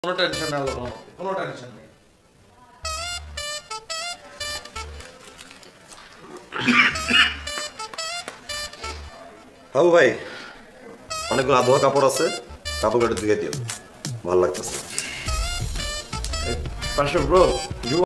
কোনো টেনশন না হলো, কোনো টেনশন নেই। হাবু ভাই, অনেকগুলো আধোয়া কাপড় আছে, কাপড় ধুয়ে দিও, ভালো লাগতেছে। পাশে ব্রো